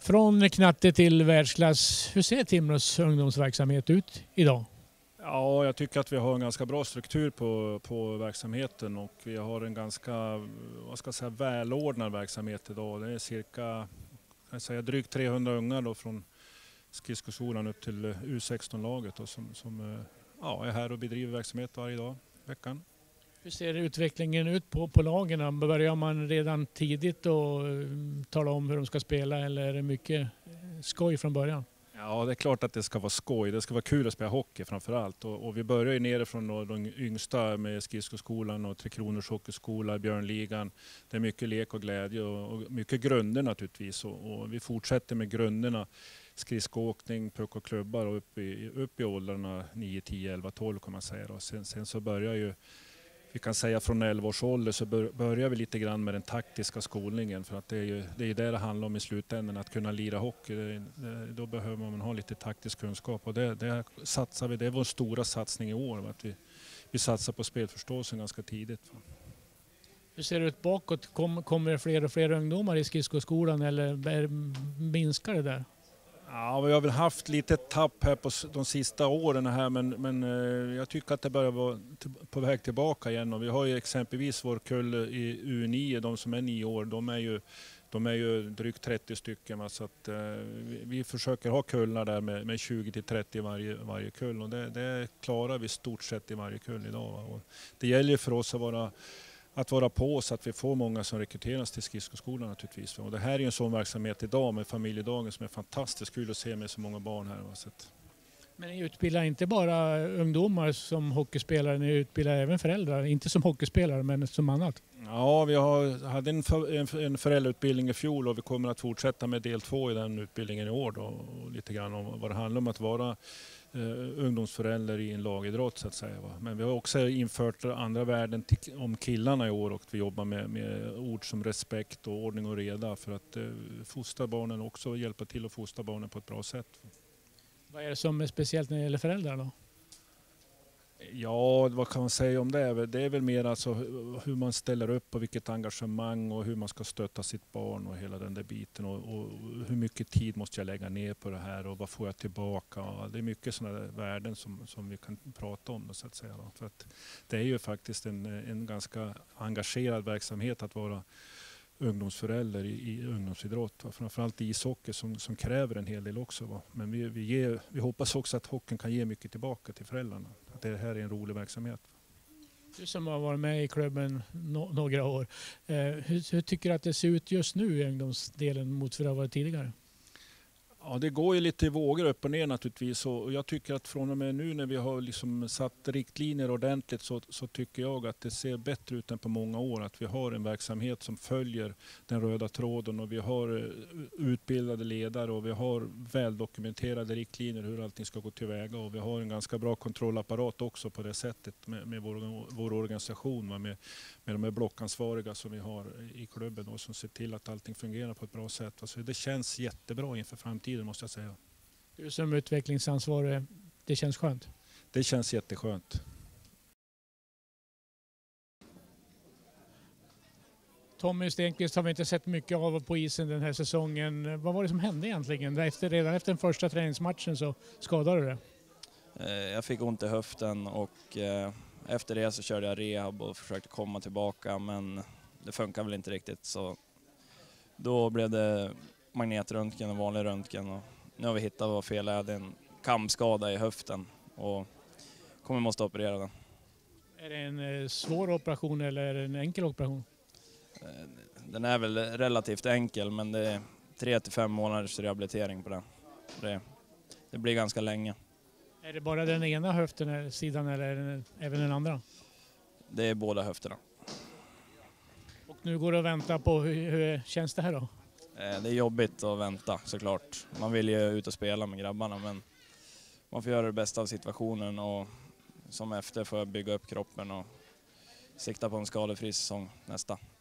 Från knatte till världsklass. Hur ser Timrås ungdomsverksamhet ut idag? Ja, jag tycker att vi har en ganska bra struktur på verksamheten och vi har en ganska, vad ska jag säga, välordnad verksamhet idag. Det är cirka, drygt 300 ungar då från skridskoskolan upp till U16-laget då, som är här och bedriver verksamhet varje dag i veckan. Hur ser utvecklingen ut på lagen? Börjar man redan tidigt och tala om hur de ska spela eller är det mycket skoj från början? Ja, det är klart att det ska vara skoj. Det ska vara kul att spela hockey framför allt. Och vi börjar ju nerifrån de yngsta med skridskoskolan och Tre Kronors hockeyskola, Björnligan. Det är mycket lek och glädje och mycket grunder naturligtvis. Och vi fortsätter med grunderna. Skridskoåkning, puck och klubbar och upp i åldrarna 9, 10, 11, 12 kan man säga. Och sen så börjar ju, vi kan säga från 11 års ålder så börjar vi lite grann med den taktiska skolningen för att det är ju det handlar om i slutändan, att kunna lira hockey. Då behöver man ha lite taktisk kunskap och det satsar vi. Det är vår stora satsning i år, att vi satsar på spelförståelsen ganska tidigt. Hur ser det ut bakåt? Kommer det fler och fler ungdomar i skridskoskolan eller minskar det där? Ja, vi har väl haft lite tapp här på de sista åren här, men jag tycker att det börjar vara på väg tillbaka igen. Och vi har ju exempelvis vår kull i U9, de som är 9 år, de är ju drygt 30 stycken. Så att, vi försöker ha kullar där med 20 till 30 varje kull och det klarar vi stort sett i varje kull idag. Och det gäller ju för oss att vara på så att vi får många som rekryteras till skridskoskolan naturligtvis. Och det här är ju en sån verksamhet idag med familjedagen som är fantastiskt kul att se med så många barn här. Så att... Men ni utbildar inte bara ungdomar som hockeyspelare, ni utbildar även föräldrar. Inte som hockeyspelare men som annat. Ja, vi hade en föräldrautbildning i fjol och vi kommer att fortsätta med del 2 i den utbildningen i år. Då, och lite grann om vad det handlar om att vara ungdomsförälder i en lagidrott så att säga. Va? Men vi har också infört andra värden om killarna i år och vi jobbar med ord som respekt och ordning och reda för att fostra barnen också och hjälpa till att fostra barnen på ett bra sätt. Vad är det som är speciellt när det gäller föräldrar då? Ja, vad kan man säga om det? Det är väl mer alltså hur man ställer upp och vilket engagemang och hur man ska stötta sitt barn och hela den där biten. Och hur mycket tid måste jag lägga ner på det här och vad får jag tillbaka? Det är mycket sådana värden som vi kan prata om så att säga. För att det är ju faktiskt en ganska engagerad verksamhet att vara ungdomsförälder i ungdomsidrott. Framförallt i ishockey som kräver en hel del också. Va? Men vi hoppas också att hockeyn kan ge mycket tillbaka till föräldrarna. Att det här är en rolig verksamhet. Du som har varit med i klubben några år. Hur tycker du att det ser ut just nu i ungdomsdelen mot hur det har varit tidigare? Ja, det går ju lite i vågor upp och ner naturligtvis och jag tycker att från och med nu när vi har liksom satt riktlinjer ordentligt så tycker jag att det ser bättre ut än på många år. Att vi har en verksamhet som följer den röda tråden och vi har utbildade ledare och vi har väldokumenterade riktlinjer hur allting ska gå tillväga och vi har en ganska bra kontrollapparat också på det sättet med vår organisation med de här blockansvariga som vi har i klubben och som ser till att allting fungerar på ett bra sätt. Alltså det känns jättebra inför framtiden måste jag säga. Du som utvecklingsansvarig, det känns skönt? Det känns jätteskönt. Tommy Stenqvist har vi inte sett mycket av på isen den här säsongen. Vad var det som hände egentligen? Redan efter den första träningsmatchen så skadade du det. Jag fick ont i höften och efter det så körde jag rehab och försökte komma tillbaka men det funkar väl inte riktigt så då blev det magnetröntgen och vanlig röntgen och nu har vi hittat vad fel är. Jag hade en kamskada i höften och måste operera den. Är det en svår operation eller är det en enkel operation? Den är väl relativt enkel men det är 3 till 5 månaders rehabilitering på den. Det blir ganska länge. Är det bara den ena höften sidan eller är det även den andra? Det är båda höfterna. Och nu går det att vänta på hur känns det här då? Det är jobbigt att vänta såklart. Man vill ju ut och spela med grabbarna men man får göra det bästa av situationen och som efter får jag bygga upp kroppen och sikta på en skadefri säsong nästa.